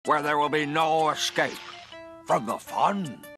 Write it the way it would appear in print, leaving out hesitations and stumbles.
where there will be no escape from the fun.